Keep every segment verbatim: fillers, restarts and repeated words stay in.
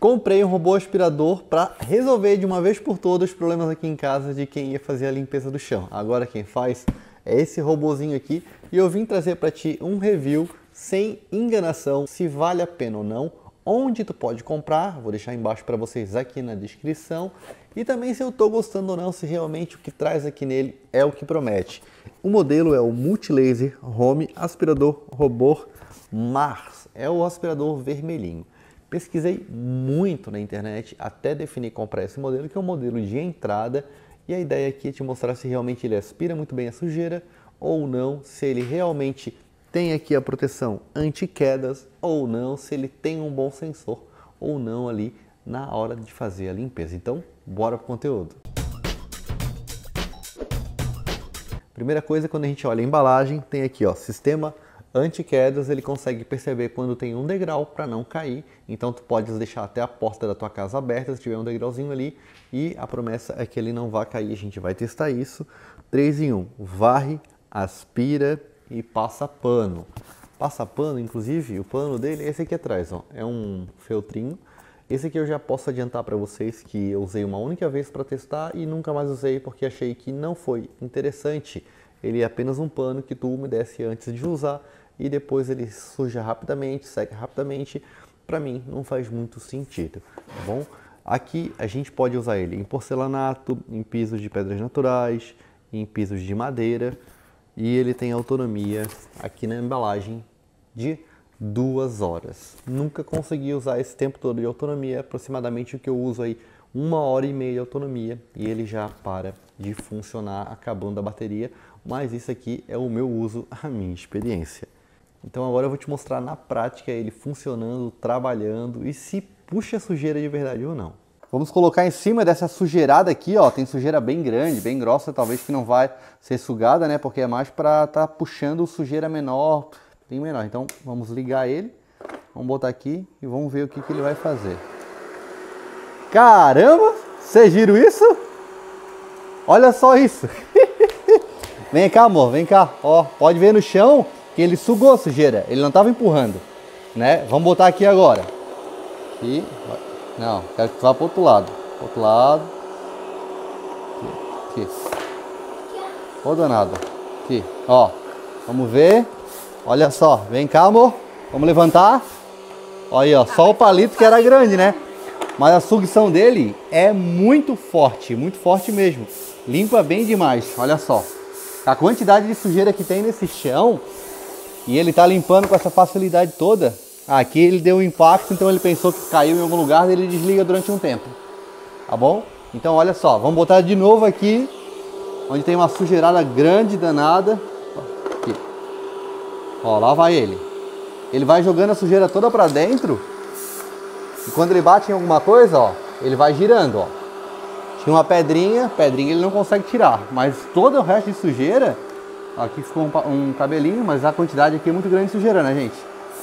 Comprei um robô aspirador para resolver de uma vez por todas os problemas aqui em casa de quem ia fazer a limpeza do chão. Agora quem faz é esse robozinho aqui e eu vim trazer para ti um review sem enganação, se vale a pena ou não, onde tu pode comprar, vou deixar embaixo para vocês aqui na descrição, e também se eu estou gostando ou não, se realmente o que traz aqui nele é o que promete. O modelo é o Multilaser Home Aspirador Robô Mars, é o aspirador vermelhinho. Pesquisei muito na internet até definir comprar esse modelo, que é um modelo de entrada, e a ideia aqui é te mostrar se realmente ele aspira muito bem a sujeira ou não, se ele realmente tem aqui a proteção anti-quedas ou não, se ele tem um bom sensor ou não ali na hora de fazer a limpeza. Então, bora pro conteúdo. Primeira coisa, quando a gente olha a embalagem, tem aqui ó, sistema anti-quedas, ele consegue perceber quando tem um degrau para não cair, então tu podes deixar até a porta da tua casa aberta se tiver um degrauzinho ali, e a promessa é que ele não vai cair, a gente vai testar isso. três em um, varre, aspira e passa pano. Passa pano, inclusive, o pano dele é esse aqui atrás, ó, é um feltrinho. Esse aqui eu já posso adiantar para vocês que eu usei uma única vez para testar e nunca mais usei porque achei que não foi interessante. Ele é apenas um pano que tu umedece antes de usar e depois ele suja rapidamente, seca rapidamente. Para mim não faz muito sentido, tá bom? Aqui a gente pode usar ele em porcelanato, em pisos de pedras naturais, em pisos de madeira, e ele tem autonomia aqui na embalagem de duas horas. Nunca consegui usar esse tempo todo de autonomia, aproximadamente o que eu uso aí uma hora e meia de autonomia e ele já para de funcionar acabando a bateria, mas isso aqui é o meu uso, a minha experiência. Então agora eu vou te mostrar na prática ele funcionando, trabalhando e se puxa sujeira de verdade ou não. Vamos colocar em cima dessa sujeirada aqui, ó, tem sujeira bem grande, bem grossa, talvez que não vai ser sugada, né, porque é mais para tá puxando sujeira menor, bem menor. Então vamos ligar ele, vamos botar aqui e vamos ver o que, que ele vai fazer. Caramba, vocês viram isso? Olha só isso. Vem cá, amor, vem cá, ó, pode ver no chão que ele sugou a sujeira, ele não estava empurrando, né? Vamos botar aqui agora. Aqui, não, quero que tu vá para o outro lado, outro lado. Aqui, aqui. Ô danado, aqui, ó, vamos ver. Olha só, vem cá, amor, vamos levantar. Olha aí, ó, só o palito que era grande, né? Mas a sucção dele é muito forte, muito forte mesmo. Limpa bem demais, olha só. A quantidade de sujeira que tem nesse chão e ele tá limpando com essa facilidade toda. Aqui ele deu um impacto, então ele pensou que caiu em algum lugar e ele desliga durante um tempo. Tá bom? Então olha só, vamos botar de novo aqui, onde tem uma sujeirada grande, danada. Aqui. Ó, lá vai ele. Ele vai jogando a sujeira toda pra dentro. E quando ele bate em alguma coisa, ó, ele vai girando, ó. Tinha uma pedrinha, pedrinha ele não consegue tirar, mas todo o resto de sujeira, aqui ficou um, um cabelinho, mas a quantidade aqui é muito grande de sujeira, né, gente?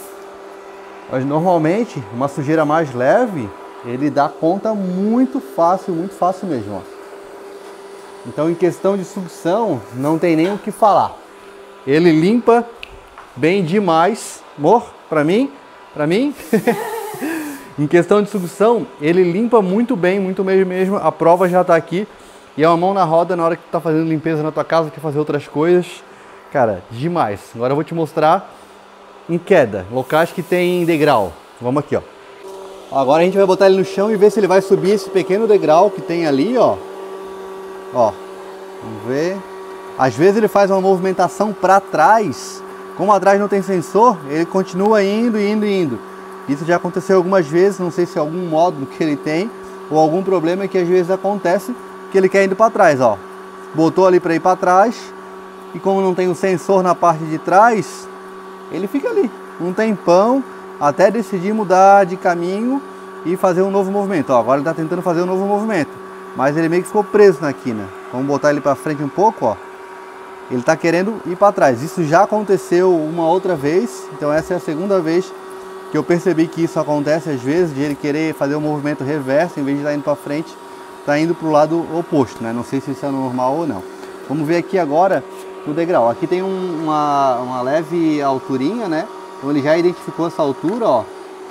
Mas normalmente, uma sujeira mais leve, ele dá conta muito fácil, muito fácil mesmo, ó. Então, em questão de sucção, não tem nem o que falar. Ele limpa bem demais, amor, pra mim, pra mim... Em questão de sucção, ele limpa muito bem, muito bem mesmo. A prova já está aqui. E é uma mão na roda na hora que tu tá fazendo limpeza na tua casa, quer fazer outras coisas. Cara, demais. Agora eu vou te mostrar em queda, locais que tem degrau. Vamos aqui, ó. Agora a gente vai botar ele no chão e ver se ele vai subir esse pequeno degrau que tem ali, ó. Ó, vamos ver. Às vezes ele faz uma movimentação para trás. Como atrás não tem sensor, ele continua indo, indo, indo. Isso já aconteceu algumas vezes, não sei se é algum módulo que ele tem ou algum problema que às vezes acontece que ele quer indo para trás, ó. Botou ali para ir para trás e como não tem o sensor na parte de trás, ele fica ali, um tempão até decidir mudar de caminho e fazer um novo movimento. Ó, agora ele está tentando fazer um novo movimento, mas ele meio que ficou preso na quina. Vamos botar ele para frente um pouco, ó. Ele está querendo ir para trás. Isso já aconteceu uma outra vez, então essa é a segunda vez que eu percebi que isso acontece às vezes, de ele querer fazer um movimento reverso, em vez de estar indo para frente, está indo para o lado oposto, né? Não sei se isso é normal ou não. Vamos ver aqui agora o degrau. Aqui tem um, uma, uma leve alturinha, né? Então ele já identificou essa altura, ó.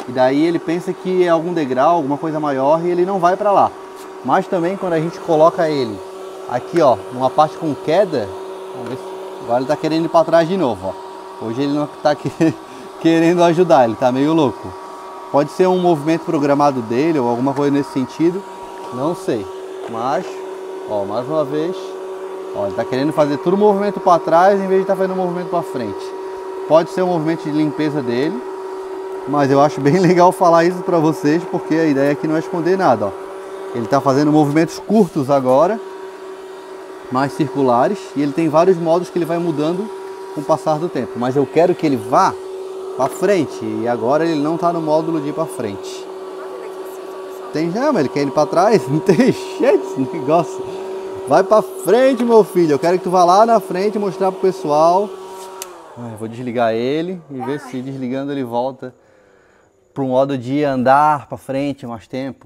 e daí ele pensa que é algum degrau, alguma coisa maior e ele não vai para lá. Mas também quando a gente coloca ele aqui, ó, numa parte com queda, vamos ver se, agora ele tá querendo ir para trás de novo, ó. Hoje ele não tá querendo ajudar, ele tá meio louco. Pode ser um movimento programado dele ou alguma coisa nesse sentido, não sei. Mas, ó, mais uma vez, ó, ele tá querendo fazer tudo movimento para trás em vez de estar tá fazendo movimento para frente. Pode ser um movimento de limpeza dele, mas eu acho bem legal falar isso para vocês, porque a ideia aqui não é esconder nada, ó. Ele está fazendo movimentos curtos agora, mais circulares, e ele tem vários modos que ele vai mudando com o passar do tempo. Mas eu quero que ele vá para frente, e agora ele não está no módulo de ir para frente. Tem já, mas ele quer ir para trás, não tem jeito esse negócio. Vai para frente, meu filho, eu quero que tu vá lá na frente mostrar pro pessoal. Ai, vou desligar ele e ver se desligando ele volta para o modo de andar para frente mais tempo.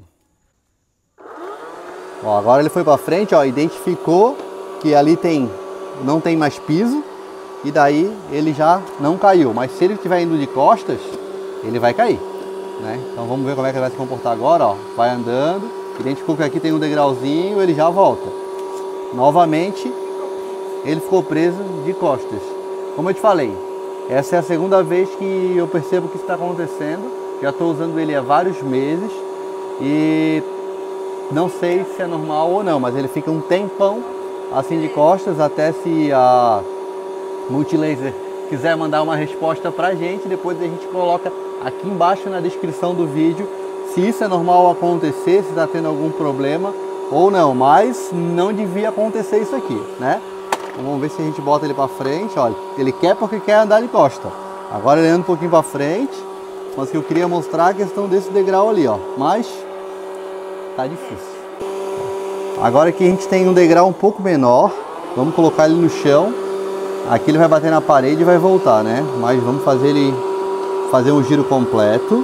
Ó, agora ele foi para frente, ó, identificou que ali tem, não tem mais piso e daí ele já não caiu. Mas se ele estiver indo de costas, ele vai cair, né? Então vamos ver como é que ele vai se comportar agora, ó. Vai andando, identificou que aqui tem um degrauzinho, ele já volta. Novamente, ele ficou preso de costas. Como eu te falei, essa é a segunda vez que eu percebo que isso está acontecendo. Já estou usando ele há vários meses e não sei se é normal ou não, mas ele fica um tempão assim de costas, até se a Multilaser quiser mandar uma resposta pra gente, depois a gente coloca aqui embaixo na descrição do vídeo se isso é normal acontecer, se está tendo algum problema ou não, mas não devia acontecer isso aqui, né? Então, vamos ver se a gente bota ele pra frente, olha, ele quer porque quer andar de costa. Agora ele anda um pouquinho pra frente, mas que eu queria mostrar a questão desse degrau ali, ó, mas tá difícil. Agora que a gente tem um degrau um pouco menor, vamos colocar ele no chão. Aqui ele vai bater na parede e vai voltar, né? Mas vamos fazer ele fazer um giro completo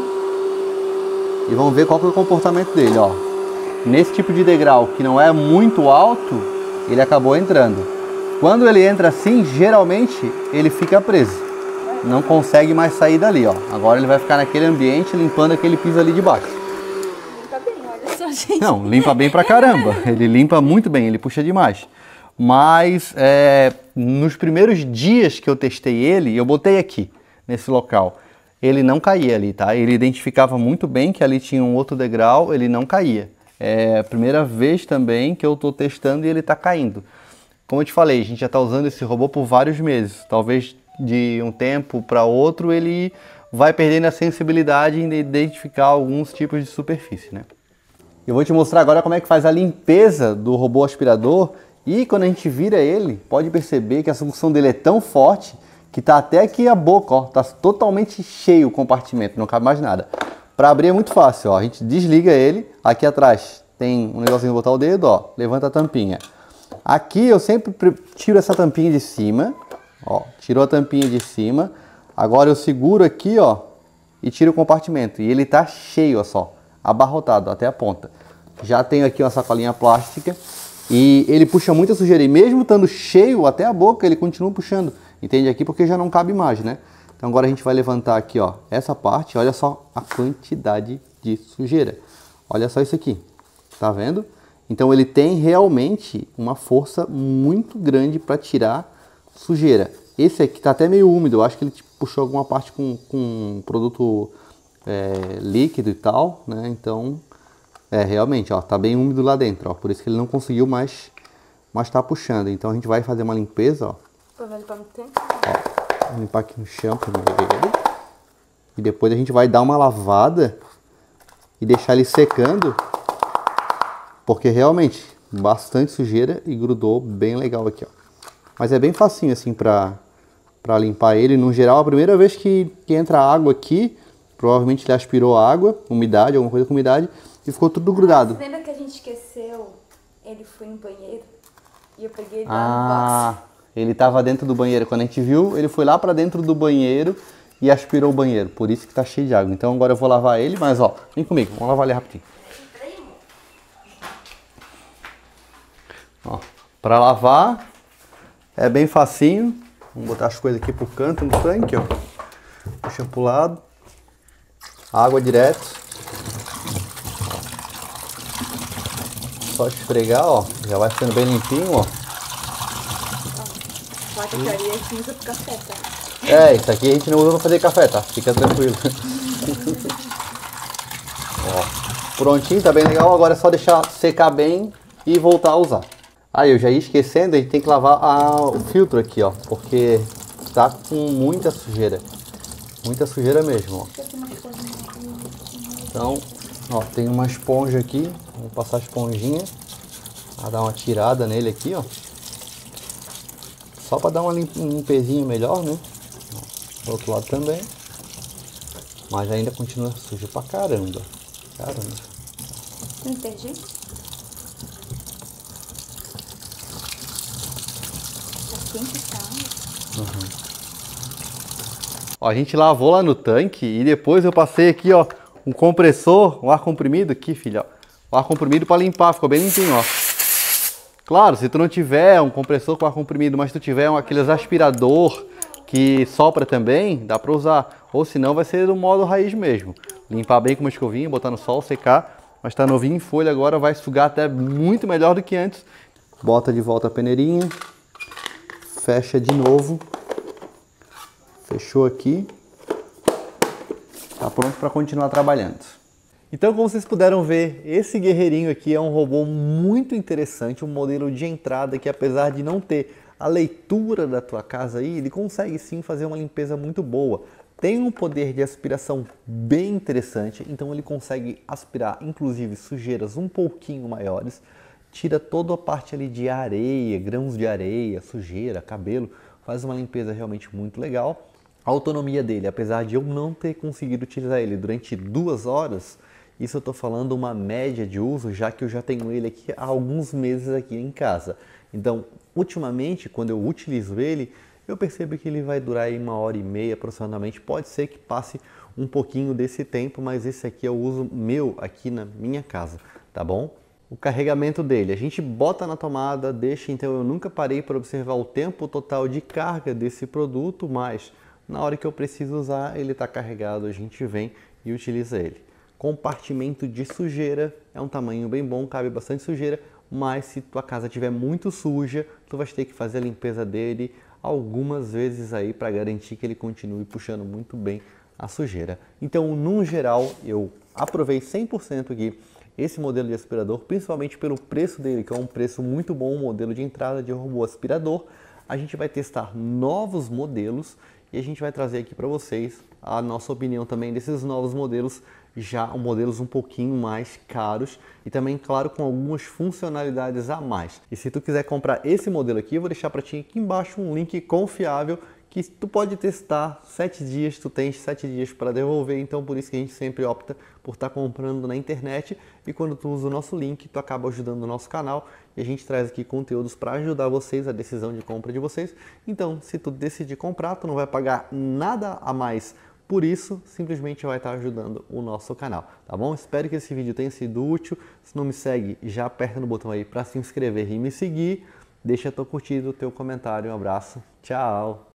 e vamos ver qual que é o comportamento dele, ó. Nesse tipo de degrau que não é muito alto, ele acabou entrando. Quando ele entra assim, geralmente ele fica preso, não consegue mais sair dali, ó. Agora ele vai ficar naquele ambiente limpando aquele piso ali de baixo. Limpa bem, olha só, gente. Não, limpa bem pra caramba. Ele limpa muito bem, ele puxa demais. Mas é, nos primeiros dias que eu testei ele, eu botei aqui, nesse local, ele não caía ali, tá? Ele identificava muito bem que ali tinha um outro degrau, ele não caía. É a primeira vez também que eu tô testando e ele tá caindo. Como eu te falei, a gente já tá usando esse robô por vários meses. Talvez de um tempo para outro ele vai perdendo a sensibilidade em identificar alguns tipos de superfície, né? Eu vou te mostrar agora como é que faz a limpeza do robô aspirador. E quando a gente vira ele, pode perceber que a sucção dele é tão forte que tá até aqui a boca, ó, tá totalmente cheio o compartimento, não cabe mais nada. Para abrir é muito fácil, ó, a gente desliga ele, aqui atrás tem um negocinho de botar o dedo, ó, levanta a tampinha. Aqui eu sempre tiro essa tampinha de cima, ó, tirou a tampinha de cima, agora eu seguro aqui, ó, e tiro o compartimento, e ele tá cheio, ó só, abarrotado até a ponta. Já tenho aqui uma sacolinha plástica, e ele puxa muita sujeira, e mesmo estando cheio até a boca, ele continua puxando, entende? Aqui porque já não cabe mais, né? Então agora a gente vai levantar aqui, ó, essa parte, olha só a quantidade de sujeira. Olha só isso aqui, tá vendo? Então ele tem realmente uma força muito grande para tirar sujeira. Esse aqui tá até meio úmido, eu acho que ele puxou alguma parte com, com produto é, líquido e tal, né? Então... É, realmente, ó, tá bem úmido lá dentro, ó, por isso que ele não conseguiu mais, mais tá puxando. Então a gente vai fazer uma limpeza, ó. Vai limpar muito tempo? Ó, vou limpar aqui no chão primeiro ele. E depois a gente vai dar uma lavada e deixar ele secando. Porque realmente, bastante sujeira e grudou bem legal aqui, ó. Mas é bem facinho assim pra, pra limpar ele. No geral, a primeira vez que, que entra água aqui, provavelmente ele aspirou água, umidade, alguma coisa com umidade. E ficou tudo grudado. Lembra que a gente esqueceu? Ele foi no banheiro e eu peguei ele Ah, lá no box. Ele tava dentro do banheiro. Quando a gente viu, ele foi lá pra dentro do banheiro e aspirou o banheiro. Por isso que tá cheio de água. Então agora eu vou lavar ele, mas ó, vem comigo, vamos lavar ele rapidinho. Ó, pra lavar é bem facinho. Vamos botar as coisas aqui pro canto no tanque, ó. Puxa pro lado. Água direto. Só esfregar, ó. Já vai ficando bem limpinho, ó. Placa que aí a gente usa pro café, tá? É, isso aqui a gente não usa pra fazer café, tá? Fica tranquilo. Ó, prontinho, tá bem legal. Agora é só deixar secar bem e voltar a usar. Aí, eu já ia esquecendo, a gente tem que lavar a, o filtro aqui, ó. Porque tá com muita sujeira. Muita sujeira mesmo, ó. Então, ó, tem uma esponja aqui. Vamos passar a esponjinha. Pra dar uma tirada nele aqui, ó. Só pra dar uma limpezinha melhor, né? Do outro lado também. Mas ainda continua sujo pra caramba. Caramba. Não entendi. Uhum. Ó, a gente lavou lá no tanque e depois eu passei aqui, ó, um compressor, um ar comprimido aqui, filho, ó. O ar comprimido para limpar, ficou bem limpinho, ó. Claro, se tu não tiver um compressor com ar comprimido, mas tu tiver um, aqueles aspirador que sopra também, dá para usar. Ou senão vai ser do modo raiz mesmo. Limpar bem com uma escovinha, botar no sol, secar. Mas tá novinho em folha agora, vai sugar até muito melhor do que antes. Bota de volta a peneirinha. Fecha de novo. Fechou aqui. Tá pronto para continuar trabalhando. Então, como vocês puderam ver, esse guerreirinho aqui é um robô muito interessante, um modelo de entrada que, apesar de não ter a leitura da tua casa aí, ele consegue sim fazer uma limpeza muito boa. Tem um poder de aspiração bem interessante, então ele consegue aspirar inclusive sujeiras um pouquinho maiores, tira toda a parte ali de areia, grãos de areia, sujeira, cabelo, faz uma limpeza realmente muito legal. A autonomia dele, apesar de eu não ter conseguido utilizar ele durante duas horas, isso eu estou falando uma média de uso, já que eu já tenho ele aqui há alguns meses aqui em casa. Então, ultimamente, quando eu utilizo ele, eu percebo que ele vai durar aí uma hora e meia aproximadamente. Pode ser que passe um pouquinho desse tempo, mas esse aqui é o uso meu aqui na minha casa, tá bom? O carregamento dele, a gente bota na tomada, deixa, então eu nunca parei para observar o tempo total de carga desse produto, mas na hora que eu preciso usar, ele está carregado, a gente vem e utiliza ele. Compartimento de sujeira, é um tamanho bem bom, cabe bastante sujeira, mas se tua casa estiver muito suja, tu vai ter que fazer a limpeza dele algumas vezes aí para garantir que ele continue puxando muito bem a sujeira. Então, no geral, eu aprovei cem por cento aqui esse modelo de aspirador, principalmente pelo preço dele, que é um preço muito bom, um modelo de entrada de robô aspirador. A gente vai testar novos modelos e a gente vai trazer aqui para vocês a nossa opinião também desses novos modelos, já modelos um pouquinho mais caros e também, claro, com algumas funcionalidades a mais. E se tu quiser comprar esse modelo aqui, eu vou deixar para ti aqui embaixo um link confiável que tu pode testar sete dias, tu tens sete dias para devolver, então por isso que a gente sempre opta por estar comprando na internet e quando tu usa o nosso link, tu acaba ajudando o nosso canal e a gente traz aqui conteúdos para ajudar vocês, a decisão de compra de vocês. Então, se tu decidir comprar, tu não vai pagar nada a mais por isso, simplesmente vai estar ajudando o nosso canal, tá bom? Espero que esse vídeo tenha sido útil. Se não me segue, já aperta no botão aí para se inscrever e me seguir. Deixa tua curtida, teu comentário, um abraço, tchau!